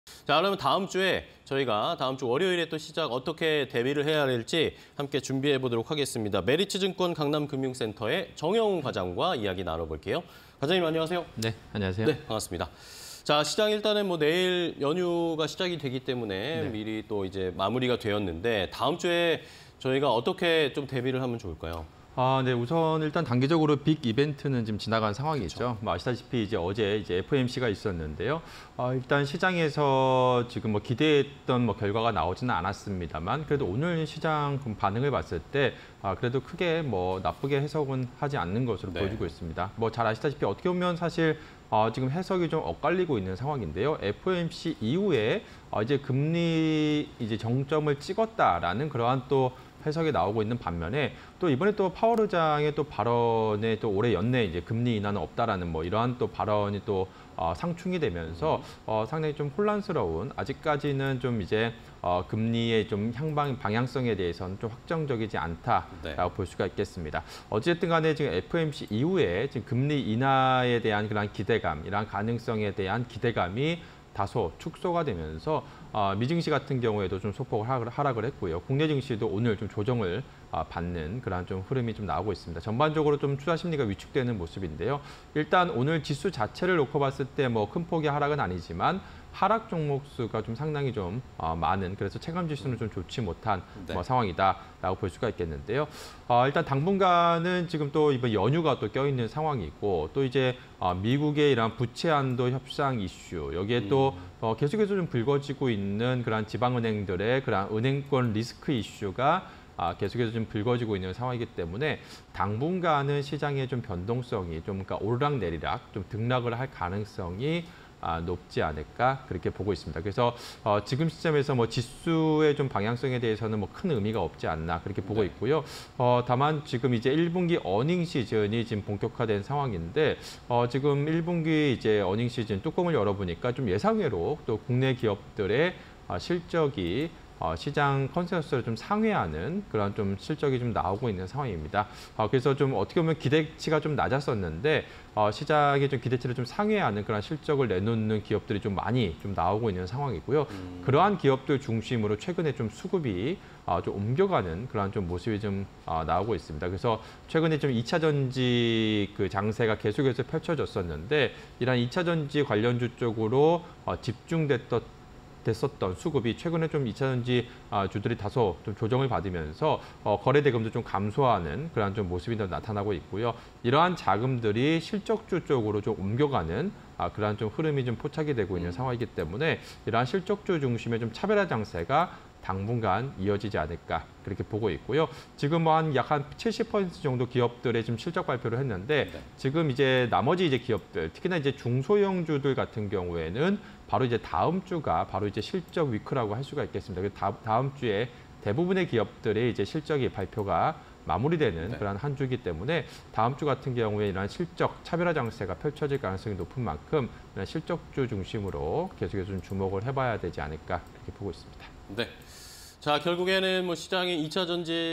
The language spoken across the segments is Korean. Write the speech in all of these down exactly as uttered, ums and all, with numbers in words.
자, 그러면 다음 주에 저희가 다음 주 월요일에 또 시작 어떻게 대비를 해야 할지 함께 준비해 보도록 하겠습니다. 메리츠증권 강남금융센터의 정영훈 과장과 이야기 나눠볼게요. 과장님 안녕하세요. 네, 안녕하세요. 네, 반갑습니다. 자, 시장 일단은 뭐 내일 연휴가 시작이 되기 때문에 네. 미리 또 이제 마무리가 되었는데 다음 주에 저희가 어떻게 좀 대비를 하면 좋을까요? 아, 네, 우선 일단 단기적으로 빅 이벤트는 지금 지나간 상황이죠. 그렇죠. 뭐 아시다시피 이제 어제 이제 에프오엠씨가 있었는데요. 아, 일단 시장에서 지금 뭐 기대했던 뭐 결과가 나오지는 않았습니다만 그래도 오늘 시장 반응을 봤을 때 아, 그래도 크게 뭐 나쁘게 해석은 하지 않는 것으로 네. 보여지고 있습니다. 뭐 잘 아시다시피 어떻게 보면 사실 어, 지금 해석이 좀 엇갈리고 있는 상황인데요. 에프오엠씨 이후에 어, 이제 금리 이제 정점을 찍었다라는 그러한 또 해석이 나오고 있는 반면에 또 이번에 또 파월 의장의 또 발언에 또 올해 연내 이제 금리 인하는 없다라는 뭐 이러한 또 발언이 또 어, 상충이 되면서 어, 상당히 좀 혼란스러운 아직까지는 좀 이제 어, 금리의 좀 향방 방향성에 대해서는 좀 확정적이지 않다라고 네. 볼 수가 있겠습니다. 어쨌든 간에 지금 에프오엠씨 이후에 지금 금리 인하에 대한 그런 기대감, 이러한 가능성에 대한 기대감이 다소 축소가 되면서 어, 미증시 같은 경우에도 좀 소폭 하락을 했고요. 국내 증시도 오늘 좀 조정을 어, 받는 그런 좀 흐름이 좀 나오고 있습니다. 전반적으로 좀 투자 심리가 위축되는 모습인데요. 일단 오늘 지수 자체를 놓고 봤을 때 뭐 큰 폭의 하락은 아니지만 하락 종목 수가 좀 상당히 좀 어, 많은, 그래서 체감 지수는 좀 좋지 못한 네. 뭐 상황이다라고 볼 수가 있겠는데요. 어, 일단 당분간은 지금 또 이번 연휴가 또 껴있는 상황이고 또 이제 어, 미국의 이런 부채 한도 협상 이슈, 여기에 또 음. 어, 계속해서 좀 불거지고 있는 그런 지방은행들의 그런 은행권 리스크 이슈가 아, 계속해서 좀 불거지고 있는 상황이기 때문에 당분간은 시장의 좀 변동성이 좀 그러니까 오르락내리락 좀 등락을 할 가능성이 아, 높지 않을까 그렇게 보고 있습니다. 그래서 어, 지금 시점에서 뭐 지수의 좀 방향성에 대해서는 뭐 큰 의미가 없지 않나 그렇게 보고 있고요. 어, 다만 지금 이제 일 분기 어닝 시즌이 지금 본격화된 상황인데 어, 지금 일 분기 이제 어닝 시즌 뚜껑을 열어보니까 좀 예상외로 또 국내 기업들의 어, 실적이 어, 시장 컨센서스를 좀 상회하는 그런 좀 실적이 좀 나오고 있는 상황입니다. 어, 그래서 좀 어떻게 보면 기대치가 좀 낮았었는데 어, 시장의 좀 기대치를 좀 상회하는 그런 실적을 내놓는 기업들이 좀 많이 좀 나오고 있는 상황이고요. 음. 그러한 기업들 중심으로 최근에 좀 수급이 어, 좀 옮겨가는 그런 좀 모습이 좀 어, 나오고 있습니다. 그래서 최근에 좀 이 차 전지 그 장세가 계속해서 펼쳐졌었는데 이런 이 차 전지 관련주 쪽으로 어, 집중됐던 됐었던 수급이 최근에 좀 이 차 전지 주들이 다소 좀 조정을 받으면서 거래 대금도 좀 감소하는 그런 좀 모습이 나타나고 있고요. 이러한 자금들이 실적주 쪽으로 좀 옮겨가는 그러한 좀 흐름이 좀 포착이 되고 있는 상황이기 때문에 이러한 실적주 중심의 좀 차별화 장세가 당분간 이어지지 않을까 그렇게 보고 있고요. 지금 뭐 한 약 한 칠십 퍼센트 정도 기업들의 지금 실적 발표를 했는데 네. 지금 이제 나머지 이제 기업들, 특히나 이제 중소형주들 같은 경우에는 바로 이제 다음 주가 바로 이제 실적 위크라고 할 수가 있겠습니다. 다, 다음 주에 대부분의 기업들의 이제 실적이 발표가 마무리되는 네. 그런 한 주이기 때문에 다음 주 같은 경우에 이런 실적 차별화 장세가 펼쳐질 가능성이 높은 만큼 실적주 중심으로 계속해서 좀 주목을 해봐야 되지 않을까 이렇게 보고 있습니다. 네. 자, 결국에는 뭐 시장의 이 차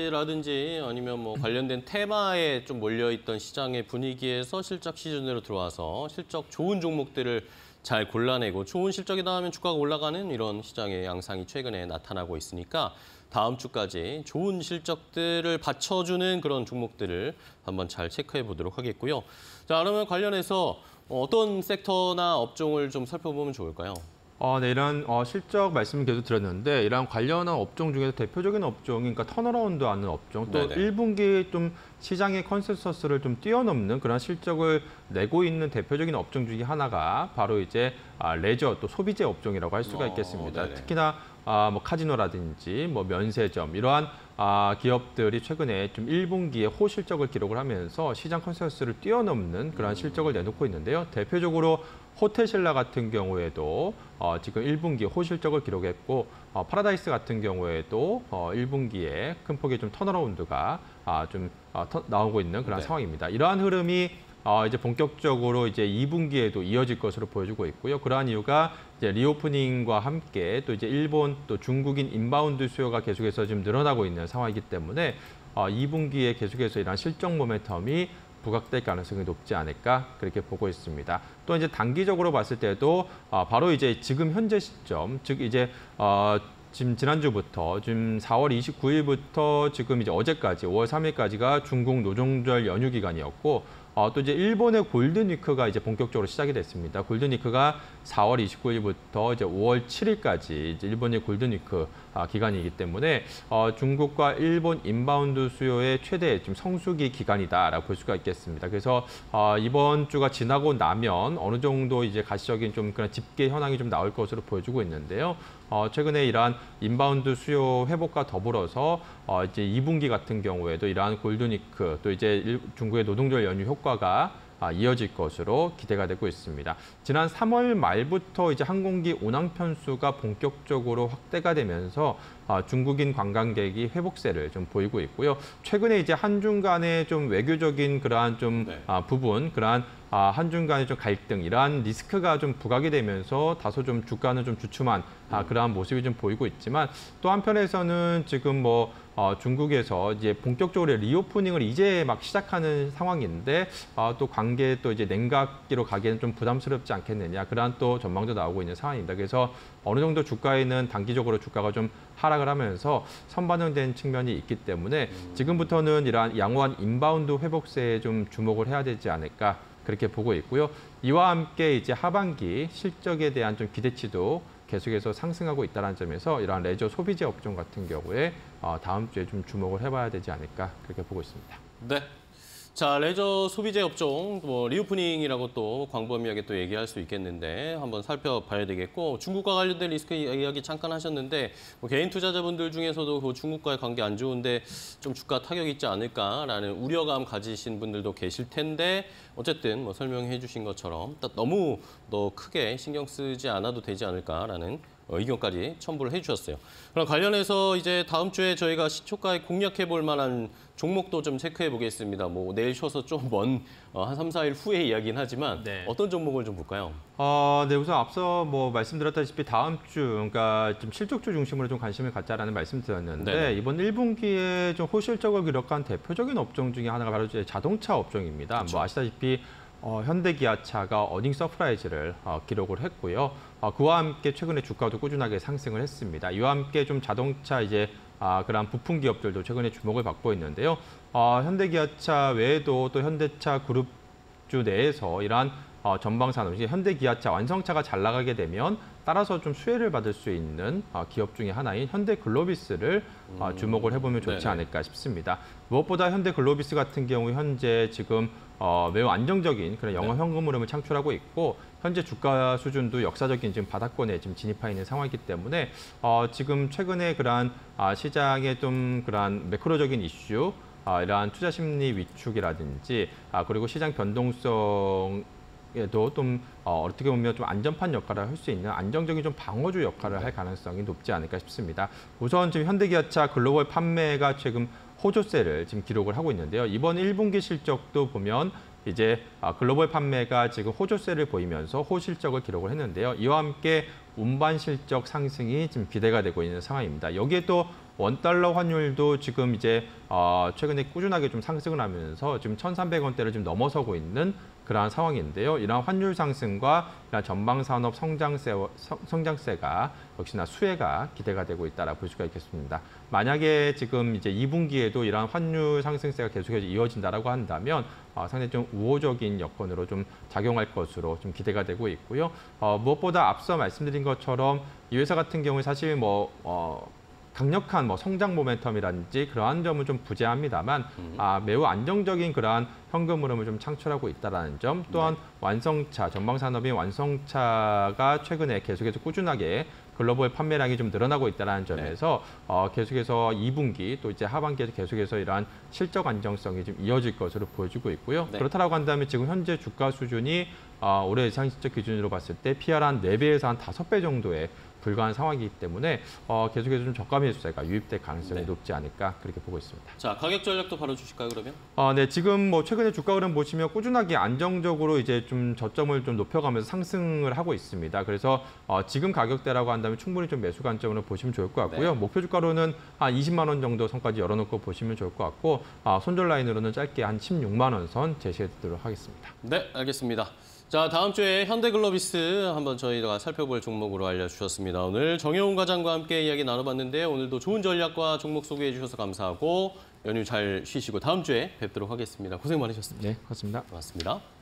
전지라든지 아니면 뭐 관련된 테마에 좀 몰려있던 시장의 분위기에서 실적 시즌으로 들어와서 실적 좋은 종목들을 잘 골라내고 좋은 실적이 나오면 주가가 올라가는 이런 시장의 양상이 최근에 나타나고 있으니까 다음 주까지 좋은 실적들을 받쳐주는 그런 종목들을 한번 잘 체크해 보도록 하겠고요. 자, 그러면 관련해서 어떤 섹터나 업종을 좀 살펴보면 좋을까요? 어, 네, 이런 어, 실적 말씀을 계속 드렸는데 이런 관련한 업종 중에서 대표적인 업종이 그러니까 턴어라운드하는 업종, 또 네네. 일 분기 좀 시장의 컨센서스를 좀 뛰어넘는 그런 실적을 내고 있는 대표적인 업종 중에 하나가 바로 이제 아, 레저 또 소비재 업종이라고 할 수가 있겠습니다. 어, 특히나 아, 뭐 카지노라든지 뭐 면세점 이러한 아, 기업들이 최근에 좀 일 분기에 호실적을 기록을 하면서 시장 컨센서스를 뛰어넘는 그런 음. 실적을 내놓고 있는데요. 대표적으로 호텔신라 같은 경우에도 어, 지금 일 분기 호실적을 기록했고 어, 파라다이스 같은 경우에도 어, 일 분기에 큰 폭의 좀 턴어라운드가 아, 좀 어, 터, 나오고 있는 그런 네. 상황입니다. 이러한 흐름이 어, 이제 본격적으로 이제 이 분기에도 이어질 것으로 보여지고 있고요. 그러한 이유가 이제 리오프닝과 함께 또 이제 일본 또 중국인 인바운드 수요가 계속해서 지금 늘어나고 있는 상황이기 때문에 어, 이 분기에 계속해서 이런 실적 모멘텀이 부각될 가능성이 높지 않을까 그렇게 보고 있습니다. 또 이제 단기적으로 봤을 때도 어, 바로 이제 지금 현재 시점, 즉 이제 어, 지금 지난주부터 지금 사월 이십구일부터 지금 이제 어제까지 오월 삼일까지가 중국 노동절 연휴 기간이었고 어, 또 이제 일본의 골든위크가 이제 본격적으로 시작이 됐습니다. 골든위크가 사월 이십구일부터 이제 오월 칠일까지 이제 일본의 골든위크 아, 기간이기 때문에 어, 중국과 일본 인바운드 수요의 최대 지금 성수기 기간이다라고 볼 수가 있겠습니다. 그래서 어, 이번 주가 지나고 나면 어느 정도 이제 가시적인 좀 그런 집계 현황이 좀 나올 것으로 보여주고 있는데요. 어, 최근에 이러한 인바운드 수요 회복과 더불어서 어, 이제 이 분기 같은 경우에도 이러한 골든위크 또 이제 일, 중국의 노동절 연휴 효과가 아, 이어질 것으로 기대가 되고 있습니다. 지난 삼월 말부터 이제 항공기 운항 편수가 본격적으로 확대가 되면서 아, 중국인 관광객이 회복세를 좀 보이고 있고요. 최근에 이제 한중 간의 좀 외교적인 그러한 좀 네. 아, 부분, 그러한 아, 한중 간의 좀 갈등, 이러한 리스크가 좀 부각이 되면서 다소 좀 주가는 좀 주춤한 아, 그러한 모습이 좀 보이고 있지만 또 한편에서는 지금 뭐 어, 중국에서 이제 본격적으로 리오프닝을 이제 막 시작하는 상황인데 어, 또 관계 또 이제 냉각기로 가기에는 좀 부담스럽지 않겠느냐 그러한 또 전망도 나오고 있는 상황입니다. 그래서 어느 정도 주가에는 단기적으로 주가가 좀 하락을 하면서 선반영된 측면이 있기 때문에 지금부터는 이러한 양호한 인바운드 회복세에 좀 주목을 해야 되지 않을까 그렇게 보고 있고요. 이와 함께 이제 하반기 실적에 대한 좀 기대치도 계속해서 상승하고 있다는 점에서 이러한 레저 소비재 업종 같은 경우에 다음 주에 좀 주목을 해봐야 되지 않을까 그렇게 보고 있습니다. 네. 자, 레저 소비재 업종, 뭐 리오프닝이라고 또 광범위하게 또 얘기할 수 있겠는데 한번 살펴봐야 되겠고 중국과 관련된 리스크 이야기 잠깐 하셨는데 뭐 개인 투자자분들 중에서도 그 중국과의 관계 안 좋은데 좀 주가 타격이 있지 않을까라는 우려감 가지신 분들도 계실 텐데 어쨌든 뭐 설명해 주신 것처럼 너무 더 크게 신경 쓰지 않아도 되지 않을까라는 의견까지 첨부를 해주셨어요. 그럼 관련해서 이제 다음 주에 저희가 시초가에 공략해 볼 만한 종목도 좀 체크해 보겠습니다. 뭐 내일 쉬어서 좀 먼 한 삼, 사일 후에 이야기는 하지만 네. 어떤 종목을 좀 볼까요? 어, 네, 우선 앞서 뭐 말씀드렸다시피 다음 주, 그러니까 좀 실적주 중심으로 좀 관심을 갖자라는 말씀드렸는데 네네. 이번 일 분기에 좀 호실적을 기록한 대표적인 업종 중에 하나가 바로 이제 자동차 업종입니다. 그렇죠. 뭐 아시다시피 어, 현대기아차가 어닝 서프라이즈를 어, 기록을 했고요. 어, 그와 함께 최근에 주가도 꾸준하게 상승을 했습니다. 이와 함께 좀 자동차 이제 아, 그런 부품 기업들도 최근에 주목을 받고 있는데요. 어, 현대기아차 외에도 또 현대차 그룹주 내에서 이러한 어, 전방산업, 이제 현대기아차 완성차가 잘 나가게 되면 따라서 좀 수혜를 받을 수 있는 어, 기업 중에 하나인 현대글로비스를 어, 주목을 해보면 좋지 네네. 않을까 싶습니다. 무엇보다 현대글로비스 같은 경우 현재 지금 어, 매우 안정적인 그런 영업 현금 흐름을 창출하고 있고 현재 주가 수준도 역사적인 지금 바닥권에 지금 진입해 있는 상황이기 때문에 어, 지금 최근에 그러한 아, 시장의 좀 그러한 매크로적인 이슈, 아, 이러한 투자 심리 위축이라든지 아, 그리고 시장 변동성 에도 좀 어, 어떻게 보면 좀 안전판 역할을 할 수 있는 안정적인 좀 방어주 역할을 할 가능성이 높지 않을까 싶습니다. 우선 지금 현대기아차 글로벌 판매가 최근 호조세를 지금 기록을 하고 있는데요. 이번 일 분기 실적도 보면 이제 글로벌 판매가 지금 호조세를 보이면서 호실적을 기록을 했는데요. 이와 함께 운반 실적 상승이 지금 기대가 되고 있는 상황입니다. 여기에 또 원달러 환율도 지금 이제 어, 최근에 꾸준하게 좀 상승을 하면서 지금 천삼백 원대를 좀 넘어서고 있는 그러한 상황인데요. 이러한 환율 상승과 이러한 전방산업 성장세, 성장세가 역시나 수혜가 기대가 되고 있다라고 볼 수가 있겠습니다. 만약에 지금 이제 이 분기에도 이러한 환율 상승세가 계속해서 이어진다라고 한다면 어, 상당히 좀 우호적인 여건으로 좀 작용할 것으로 좀 기대가 되고 있고요. 어, 무엇보다 앞서 말씀드린 것처럼 이 회사 같은 경우에 사실 뭐 어, 강력한 뭐 성장 모멘텀이라든지 그러한 점은 좀 부재합니다만 음. 아, 매우 안정적인 그러한 현금 흐름을 좀 창출하고 있다는 점 또한 네. 완성차, 전방산업인 완성차가 최근에 계속해서 꾸준하게 글로벌 판매량이 좀 늘어나고 있다는 점에서 네. 어, 계속해서 이 분기 또 이제 하반기에도 계속해서 이러한 실적 안정성이 좀 이어질 것으로 보여지고 있고요. 네. 그렇다고 한다면 지금 현재 주가 수준이 아, 올해 상시적 기준으로 봤을 때 피알 한 네 배에서 한 다섯 배 정도에 불과한 상황이기 때문에 어, 계속해서 좀 저가 매수세가 유입될 가능성이 네. 높지 않을까 그렇게 보고 있습니다. 자, 가격 전략도 바로 주실까요, 그러면? 아, 네, 지금 뭐 최근에 주가 흐름 보시면 꾸준하게 안정적으로 이제 좀 저점을 좀 높여가면서 상승을 하고 있습니다. 그래서 어, 지금 가격대라고 한다면 충분히 좀 매수 관점으로 보시면 좋을 것 같고요. 네. 목표 주가로는 한 이십만 원 정도 선까지 열어놓고 보시면 좋을 것 같고 아, 손절 라인으로는 짧게 한 십육만 원 선 제시해드리도록 하겠습니다. 네, 알겠습니다. 자, 다음 주에 현대글로비스 한번 저희가 살펴볼 종목으로 알려주셨습니다. 오늘 정효훈 과장과 함께 이야기 나눠봤는데요. 오늘도 좋은 전략과 종목 소개해 주셔서 감사하고 연휴 잘 쉬시고 다음 주에 뵙도록 하겠습니다. 고생 많으셨습니다. 네, 고맙습니다. 고맙습니다.